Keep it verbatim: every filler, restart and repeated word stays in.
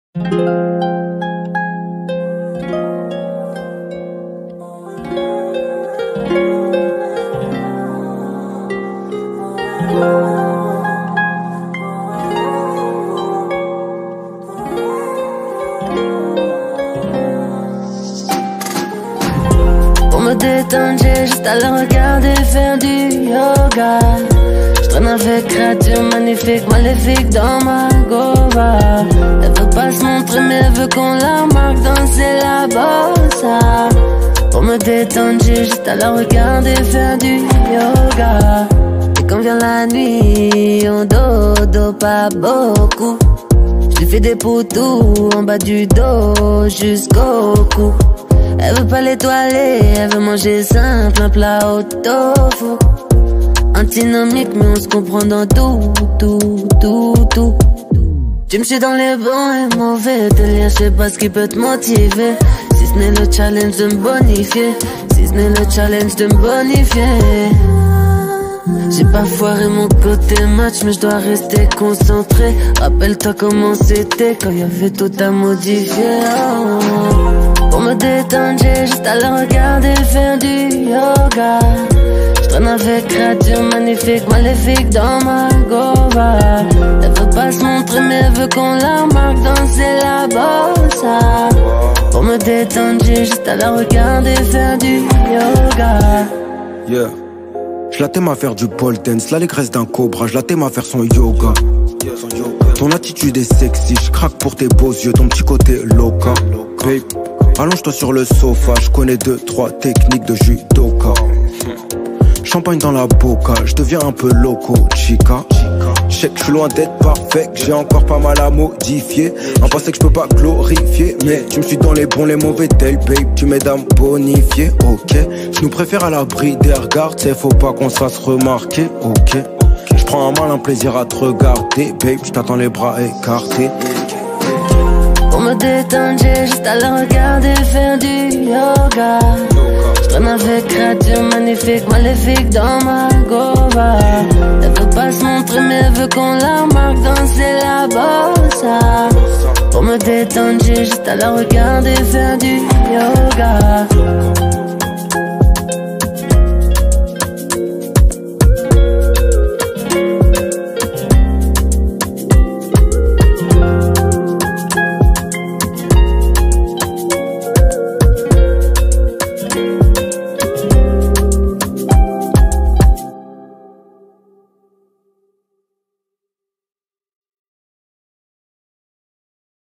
Pour me détendre, j'ai juste à la regarder faire du yoga. Je traîne avec créatures magnifiques, maléfiques dans ma gova. Elle veut pas se montrer mais elle veut qu'on la marque, danser la bossa. Pour me détendre, j'ai juste à la regarder faire du yoga. Et quand vient la nuit, on dodo pas beaucoup. Je lui fais des poutous en bas du dos jusqu'au cou. Elle veut pas l'étoiler, elle veut manger simple, un plat au tofu. Antinomique mais on se comprend dans tout, tout, tout, tout. Tu me suis dans les bons et mauvais délires, je sais pas ce qui peut te motiver. Si ce n'est le challenge de me bonifier, si ce n'est le challenge de me bonifier. J'ai pas foiré mon côté match mais je dois rester concentré. Rappelle-toi comment c'était quand y'avait tout à modifier. Oh. Pour me détendre, j'ai juste à la regarder faire du yoga. Je traîne avec créatures magnifiques, maléfiques dans ma gova. Elle veut pas se montrer mais elle veut qu'on la marque, danser la bossa. Pour me détendre, j'ai juste à la regarder faire du yoga. Yeah. Je la t'aime à faire du pole dance, l'allégresse d'un cobra, je la t'aime à faire son yoga. Ton attitude est sexy, je craque pour tes beaux yeux, ton petit côté loca. Babe, allonge-toi sur le sofa, je connais deux, trois techniques de judoka. Champagne dans la boca, je deviens un peu loco, chica. Je sais que je suis loin d'être parfait, que j'ai encore pas mal à modifier. Un passé que je peux pas glorifier, mais tu me suis dans les bons, les mauvais tels, babe. Tu m'aides à me bonifier, ok. Je nous préfère à l'abri des regards, t'sais, faut pas qu'on se fasse remarquer, ok. Je prends un malin plaisir à te regarder, babe. Je t'attends les bras écartés. Pour me détendre, j'ai juste à la regarder faire du yoga. Je traîne avec créatures magnifiques, maléfiques dans ma gova. Elle veut pas se montrer mais elle veut qu'on la marque, danser la bossa. Pour me détendre, j'ai juste à la regarder faire du yoga.